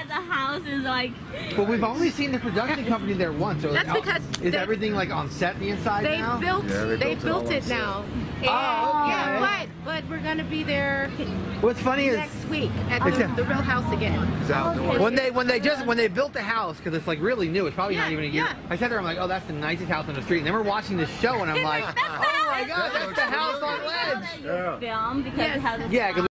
the house is like. But we've only seen the production company there once. So that's because is everything like on set the inside now? They built it now. And, yeah, but we're gonna be there. What's funny is next week at the real house again. When they built the house, because it's like really new, it's probably not even a year. I sat there, I'm like, oh, that's the nicest house on the street. And then we're watching this show, and I'm like, oh my god, that's the house on Ledge. Film because it has a